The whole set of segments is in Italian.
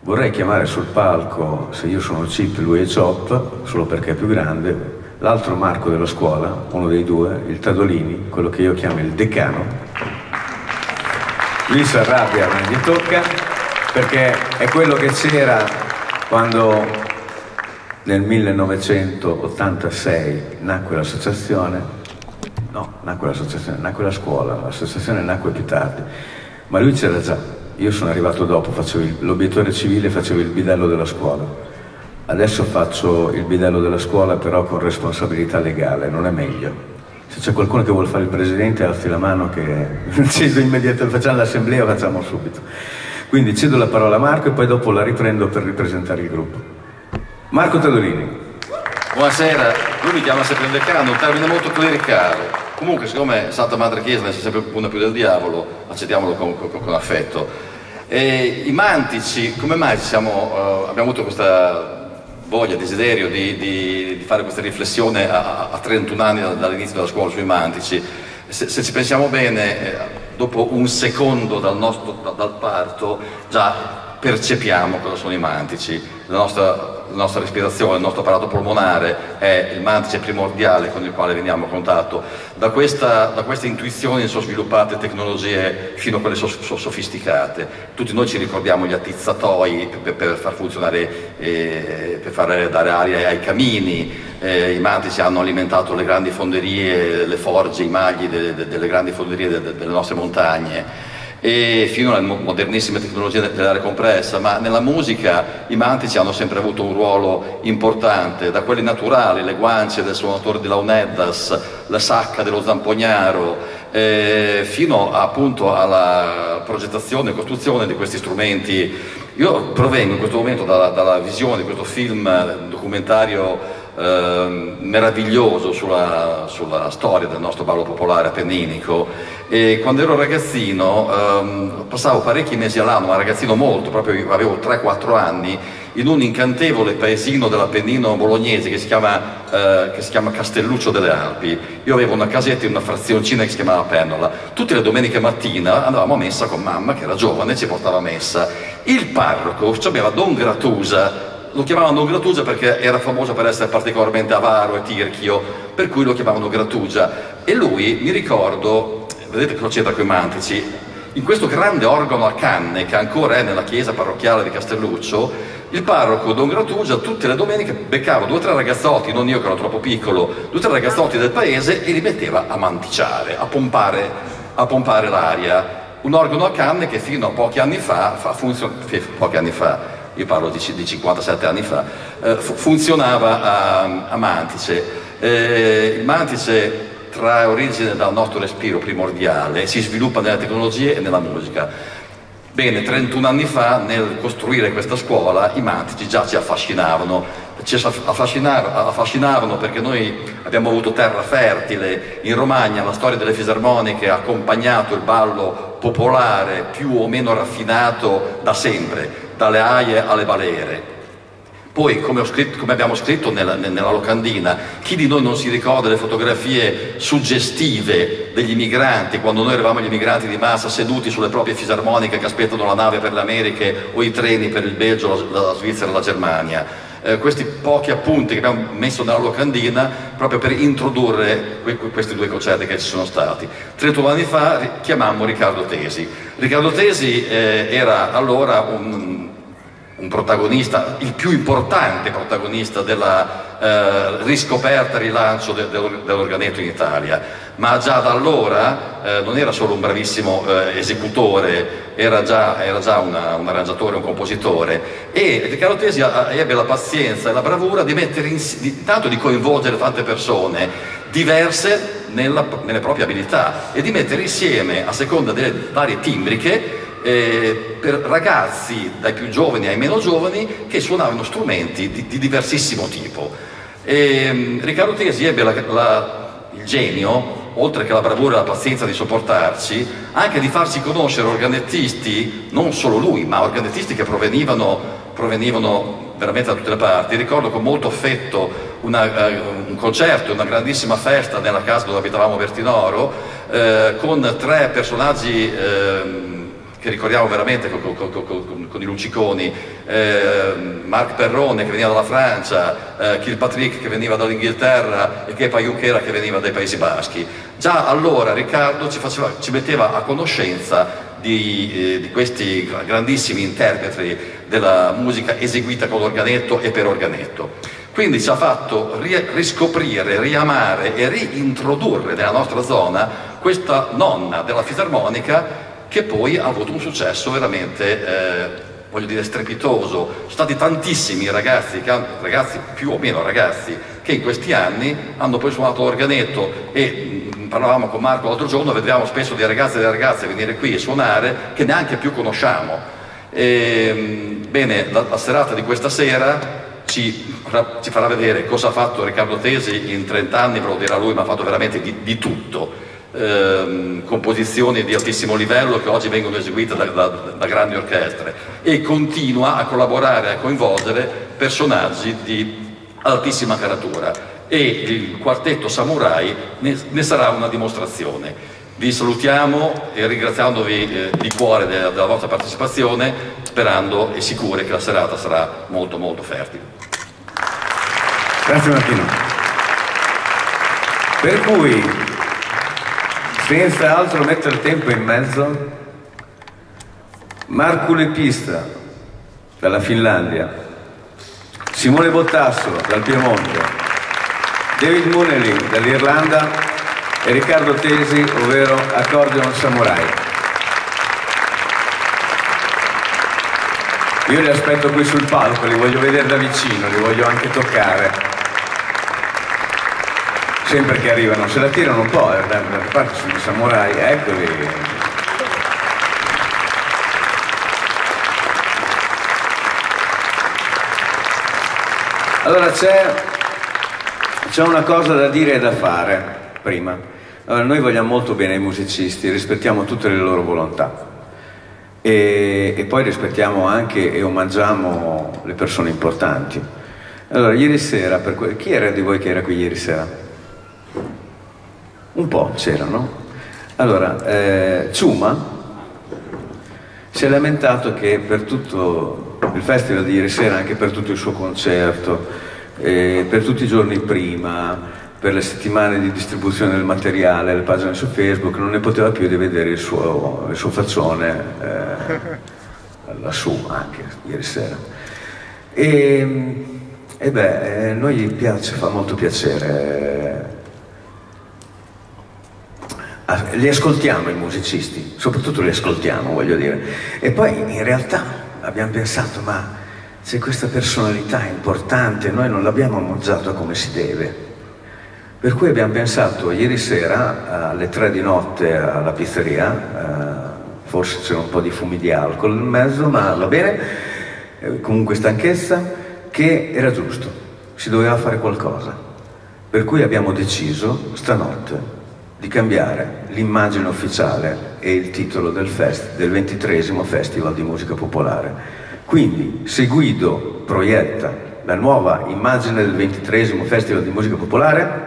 vorrei chiamare sul palco, se io sono Chip, lui è Chop, solo perché è più grande, l'altro Marco della scuola, uno dei due, il Tadolini, quello che io chiamo il decano. Lui si arrabbia, ma gli tocca, perché è quello che c'era quando nel 1986 nacque l'associazione. No, nacque l'associazione, nacque la scuola, l'associazione nacque più tardi, ma lui c'era già. Io sono arrivato dopo, facevo l'obietore civile, facevo il bidello della scuola. Adesso faccio il bidello della scuola, però con responsabilità legale, non è meglio. Se c'è qualcuno che vuole fare il presidente, alzi la mano che cedo immediatamente, facciamo l'assemblea, facciamo subito. Quindi cedo la parola a Marco e poi dopo la riprendo per ripresentare il gruppo. Marco Tadolini. Buonasera, lui mi chiama sempre il decano, un termine molto clericale. Comunque, siccome Santa Madre Chiesa ne è sempre una più del diavolo, accettiamolo con affetto. I mantici, come mai abbiamo avuto questa voglia, desiderio di fare questa riflessione a 31 anni dall'inizio della scuola sui mantici? Se ci pensiamo bene, dopo un secondo dal parto già percepiamo cosa sono i mantici. La nostra respirazione, il nostro apparato polmonare è il mantice primordiale con il quale veniamo a contatto. Da queste intuizioni sono sviluppate tecnologie fino a quelle sofisticate. Tutti noi ci ricordiamo gli attizzatoi per far funzionare, per far dare aria ai camini. I mantici hanno alimentato le grandi fonderie, le forge, i magli delle grandi fonderie delle nostre montagne, e fino alle modernissime tecnologie dell'aria compressa. Ma nella musica i mantici hanno sempre avuto un ruolo importante, da quelli naturali, le guance del suonatore di launeddas, la sacca dello zampognaro, fino appunto alla progettazione e costruzione di questi strumenti. Io provengo in questo momento dalla visione di questo film documentario meraviglioso sulla storia del nostro ballo popolare appenninico, e quando ero ragazzino passavo parecchi mesi all'anno, ma ragazzino molto, proprio avevo 3-4 anni, in un incantevole paesino dell'Appennino bolognese che si chiama Castelluccio delle Alpi. Io avevo una casetta in una frazioncina che si chiamava Pennola. Tutte le domeniche mattina andavamo a messa con mamma, che era giovane, ci portava a messa. Il parroco aveva Don Gratusa. Lo chiamavano Don Gratugia perché era famoso per essere particolarmente avaro e tirchio, per cui lo chiamavano Gratugia. E lui, mi ricordo, vedete cosa c'entra con i mantici, in questo grande organo a canne che ancora è nella chiesa parrocchiale di Castelluccio, il parroco Don Gratugia tutte le domeniche beccava 2 o 3 ragazzotti, non io che ero troppo piccolo, 2 o 3 ragazzotti del paese, e li metteva a manticciare, a pompare l'aria. Un organo a canne che fino a pochi anni fa, io parlo di 57 anni fa, funzionava a mantice. Il mantice trae origine dal nostro respiro primordiale, si sviluppa nelle tecnologie e nella musica. Bene, 31 anni fa, nel costruire questa scuola, i mantici già ci affascinavano perché noi abbiamo avuto terra fertile. In Romagna la storia delle fisarmoniche ha accompagnato il ballo popolare più o meno raffinato da sempre, dalle aie alle balere. Poi, come abbiamo scritto nella locandina, chi di noi non si ricorda le fotografie suggestive degli immigranti, quando noi eravamo gli immigranti di massa seduti sulle proprie fisarmoniche che aspettano la nave per le Americhe o i treni per il Belgio, la Svizzera e la Germania. Questi pochi appunti che abbiamo messo nella locandina proprio per introdurre questi 2 concerti che ci sono stati. 31 anni fa chiamammo Riccardo Tesi. Riccardo Tesi era allora un protagonista, il più importante protagonista della riscoperta e rilancio dell'organetto in Italia, ma già da allora non era solo un bravissimo esecutore, era già un arrangiatore, un compositore, e Riccardo Tesi ebbe la pazienza e la bravura di tanto di coinvolgere tante persone diverse nelle proprie abilità e di mettere insieme, a seconda delle varie timbriche, per ragazzi dai più giovani ai meno giovani che suonavano strumenti di diversissimo tipo. Riccardo Tesi ebbe il genio, oltre che la bravura e la pazienza di sopportarci, anche di farci conoscere organettisti, non solo lui, ma organettisti che provenivano veramente da tutte le parti. Ricordo con molto affetto un concerto, una grandissima festa nella casa dove abitavamo a Bertinoro, con 3 personaggi che ricordiamo veramente con i lucciconi, Marc Perrone che veniva dalla Francia, Kilpatrick che veniva dall'Inghilterra e Kepa Junquera che veniva dai Paesi Baschi. Già allora Riccardo ci metteva a conoscenza di questi grandissimi interpreti della musica eseguita con l'organetto e per organetto. Quindi ci ha fatto riscoprire, riamare e riintrodurre nella nostra zona questa nonna della fisarmonica, che poi ha avuto un successo veramente, voglio dire, strepitoso. Sono stati tantissimi ragazzi, ragazzi più o meno ragazzi, che in questi anni hanno poi suonato l'organetto e parlavamo con Marco l'altro giorno, vedevamo spesso dei ragazzi e delle ragazze venire qui e suonare che neanche più conosciamo. Bene, la serata di questa sera ci farà vedere cosa ha fatto Riccardo Tesi in 30 anni, ve lo dirà lui, ma ha fatto veramente di tutto. Composizioni di altissimo livello che oggi vengono eseguite da grandi orchestre, e continua a collaborare, a coinvolgere personaggi di altissima caratura, e il quartetto Samurai ne sarà una dimostrazione. Vi salutiamo e ringraziandovi di cuore della vostra partecipazione, sperando e sicuri che la serata sarà molto molto fertile. Grazie Martino. Per cui, senza altro mettere tempo in mezzo, Marco Lepista dalla Finlandia, Simone Bottasso dal Piemonte, David Munnelly dall'Irlanda e Riccardo Tesi, ovvero Accordion Samurai. Io li aspetto qui sul palco, li voglio vedere da vicino, li voglio anche toccare. Sempre che arrivano, se la tirano un po', da parte sono i Samurai, eccoli. Allora c'è una cosa da dire e da fare prima. Allora, noi vogliamo molto bene i musicisti, rispettiamo tutte le loro volontà e poi rispettiamo anche e omaggiamo le persone importanti. Allora, ieri sera, chi era di voi che era qui ieri sera? Un po' c'erano. Allora, Ciuma si è lamentato che per tutto il festival di ieri sera, anche per tutto il suo concerto, per tutti i giorni prima, per le settimane di distribuzione del materiale, le pagine su Facebook, non ne poteva più di vedere il suo faccione lassù anche ieri sera. E beh, noi piace, fa molto piacere. Li ascoltiamo i musicisti, soprattutto li ascoltiamo, voglio dire. E poi in realtà abbiamo pensato, ma se questa personalità è importante, noi non l'abbiamo omaggiato come si deve. Per cui abbiamo pensato ieri sera alle 3 di notte alla pizzeria, forse c'era un po' di fumi di alcol in mezzo, ma va bene, comunque stanchezza, che era giusto, si doveva fare qualcosa. Per cui abbiamo deciso stanotte di cambiare l'immagine ufficiale e il titolo del 23esimo Festival di Musica Popolare. Quindi, se Guido proietta la nuova immagine del 23esimo Festival di Musica Popolare,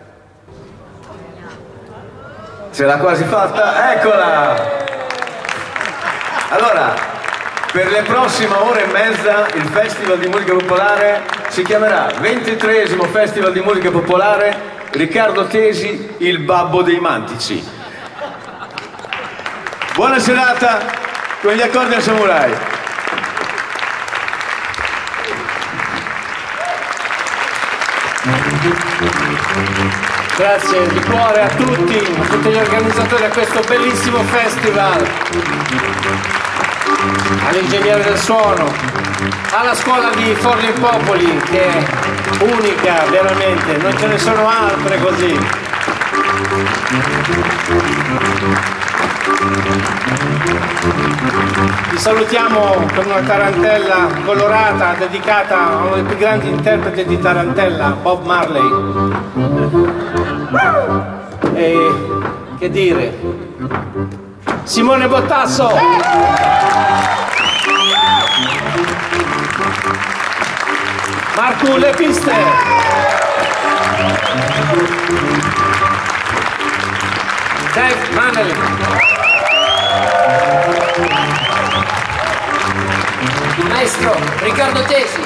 ce l'ha quasi fatta, eccola! Allora, per le prossime ore e mezza il Festival di Musica Popolare si chiamerà 23esimo Festival di Musica Popolare Riccardo Tesi, il babbo dei mantici. Buona serata con gli Accordion Samurai. Grazie di cuore a tutti gli organizzatori di questo bellissimo festival, all'ingegnere del suono, alla scuola di Forlì Popoli, che è unica veramente, non ce ne sono altre così. Vi salutiamo con una tarantella colorata dedicata a uno dei più grandi interpreti di tarantella, Bob Marley. E che dire, Simone Bottasso. Marco Lepista. Dave Munnelly. il maestro Riccardo Tesi.